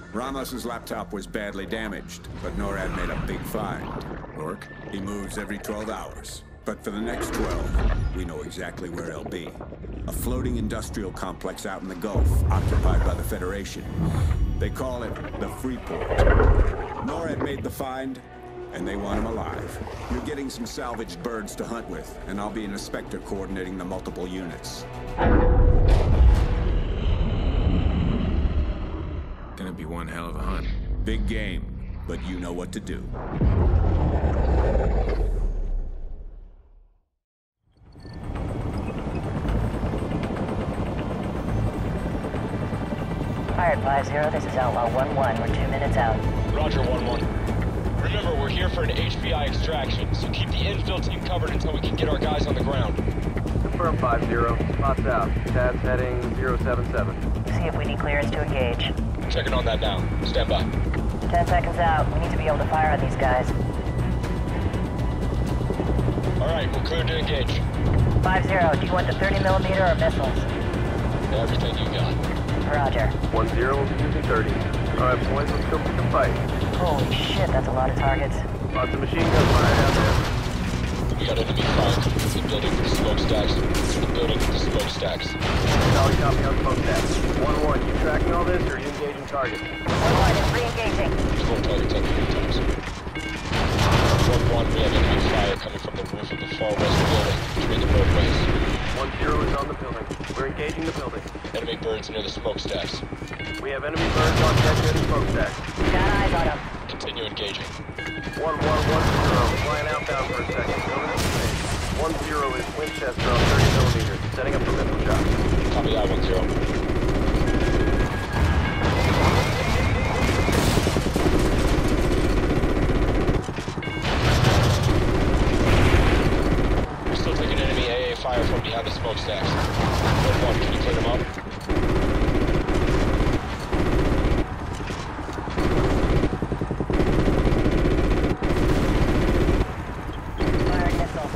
Ramos's laptop was badly damaged, but NORAD made a big find. Rorke? He moves every 12 hours. But for the next 12, we know exactly where he'll be. A floating industrial complex out in the Gulf, occupied by the Federation. They call it the Freeport. NORAD made the find, and they want him alive. You're getting some salvaged birds to hunt with, and I'll be an inspector coordinating the multiple units. Gonna be one hell of a hunt. Big game, but you know what to do. Fired 5-0, this is Outlaw 1-1. We're 2 minutes out. Roger, 1-1. Remember, we're here for an HPI extraction, so keep the infill team covered until we can get our guys on the ground. Confirm 5-0. Spots out. Tad's heading 077. See if we need clearance to engage. Checking on that now. Stand by. 10 seconds out. We need to be able to fire on these guys. Alright, we're cleared to engage. 5-0, do you want the 30mm or missiles? Everything you got. Roger. 1-0 will be using 30. Alright, boys, let's go pick a fight. Holy shit, that's a lot of targets. Lots of machine guns fired out there. We got enemy fire coming from the building with the smokestacks. The building with the smokestacks. Solid copy on smokestacks. 1-1, you tracking all this, or are you engaging targets? 1-1, it's re-engaging. Full targets up 3 times. 1-1, we have enemy fire coming from the roof of the far west building between the roadways. 1-0 is on the building. We're engaging the building. Enemy birds near the smokestacks. We have enemy birds on deck near the smokestack. Got eyes on them. Continue engaging. 1-1-1-0, flying outbound for a second. Over the space. 1-0 is Winchester on 30mm, setting up for missile shots. Copy that, 1-0. Fire from behind the smokestacks. 1-1, can you clear them up? Firing missile.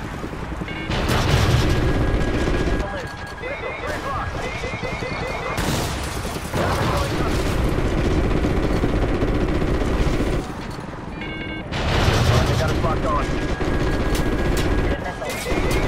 They got us locked on. Good missile.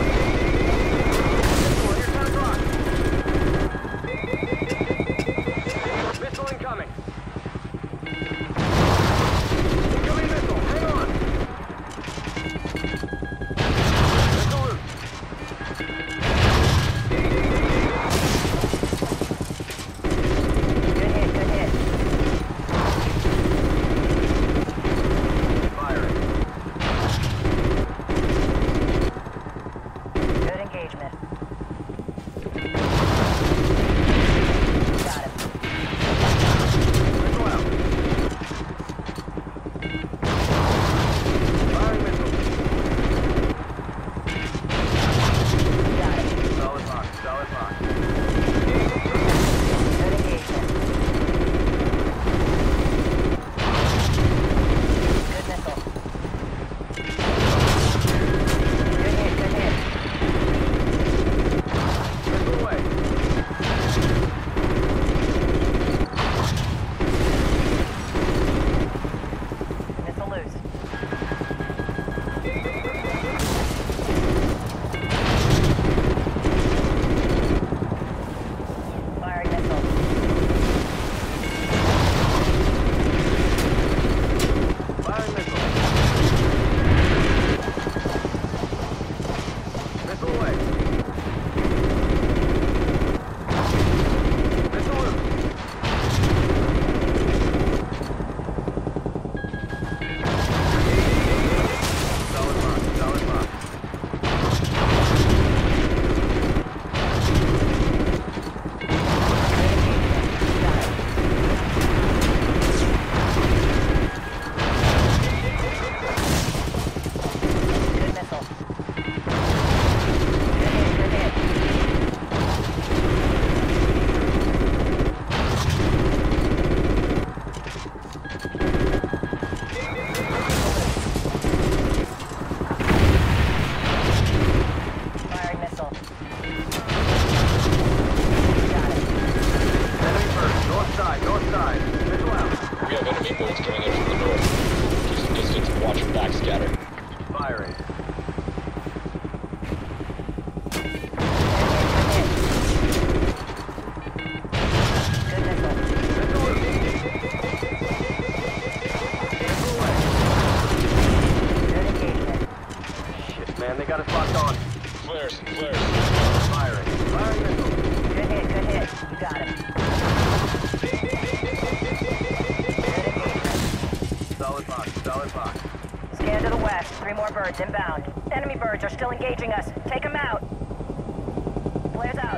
Contact. 3 more birds inbound. Enemy birds are still engaging us. Take them out. Flares out.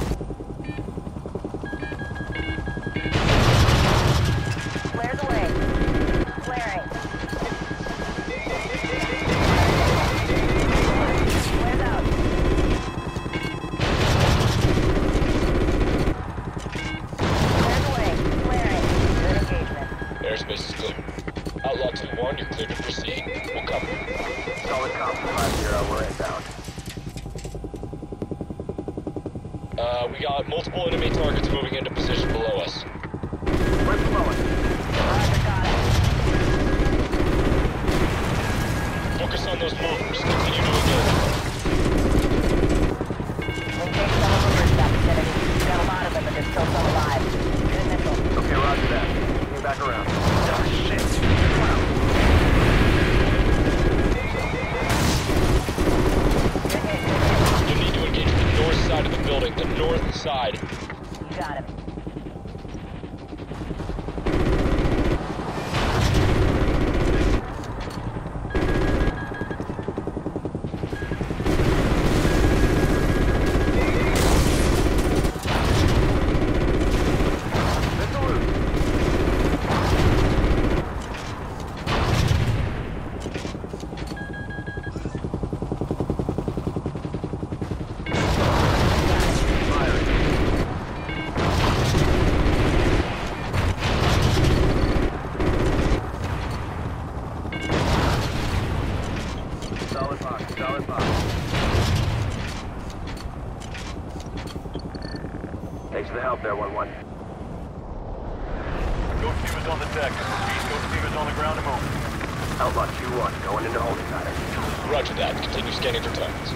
Flares away. Flaring. Flares out. Flares away. Flaring. Good engagement. Airspace is clear. Outlaw 2-1, you're cleared to proceed. We'll cover. Solid copy, 5-0, we're inbound. We got multiple enemy targets moving into position below us. We're flowing. Roger, got it. Focus on those movers. Continue to engage. We'll take some of the birds that vicinity. We've got a lot of them, but there's still some alive. Good missile. Okay, roger that. Moving back around. Oh, shit. You need to engage the north side of the building, the north side. You got him. Solid box. Thanks for the help there, 1-1. Ghost team is on the deck. Ghost team is on the ground and moving. Outlaw 2-1, going into holding pattern. Roger that. Continue scanning for targets.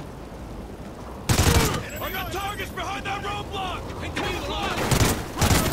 Targets behind that roadblock! Continue the line!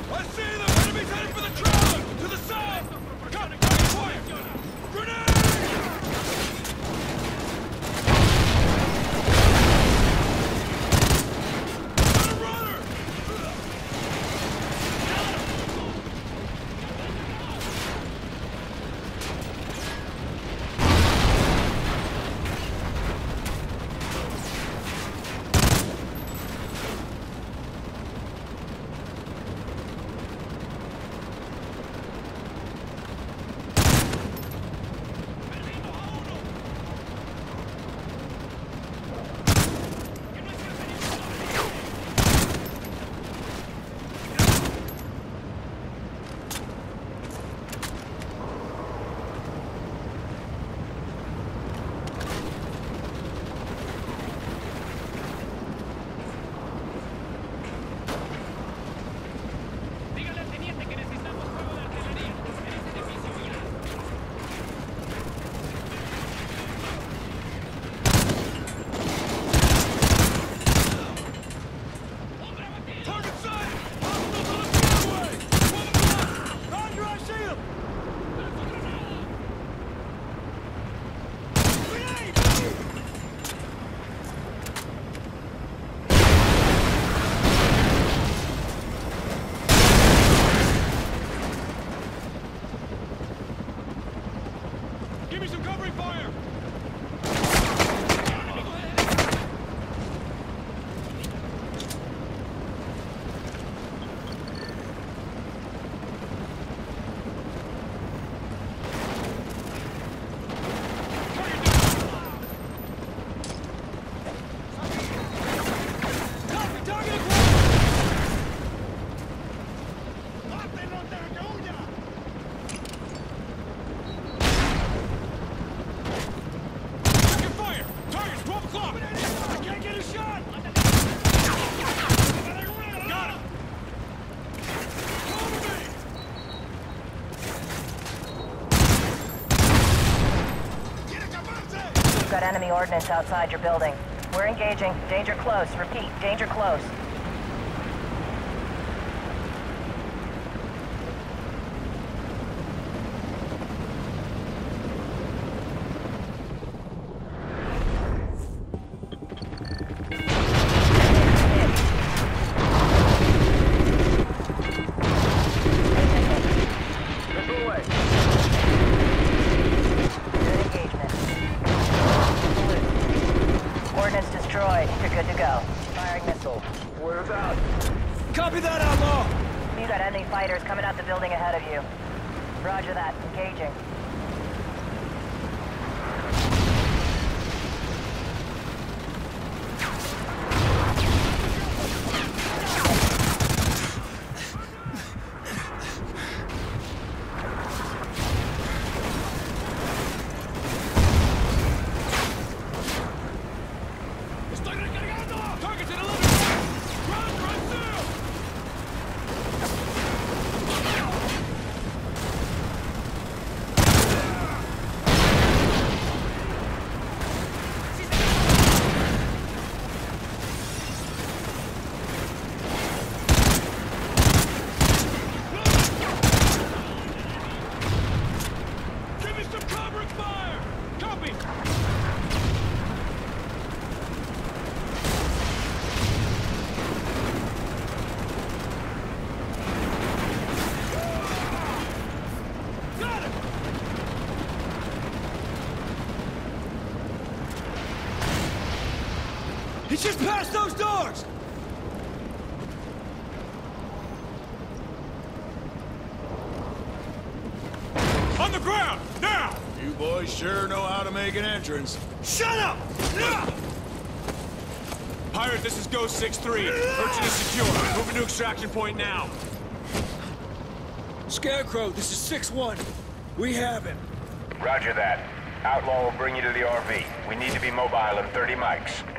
I see them! Enemies heading for the trailer! To the south! Got it! Quiet! Grenade! Give me some covering fire! Got enemy ordnance outside your building. We're engaging. Danger close. Repeat, danger close. Destroyed. You're good to go. Firing missile. Where's out? Copy that, outlaw! You got enemy fighters coming out the building ahead of you. Roger that. Engaging. He's just past those doors! On the ground, now! You boys sure know how to make an entrance. Shut up! Pirate, this is Ghost 6-3. Urchin is secure. Moving to extraction point now. Scarecrow, this is 6-1. We have him. Roger that. Outlaw will bring you to the RV. We need to be mobile in 30 mics.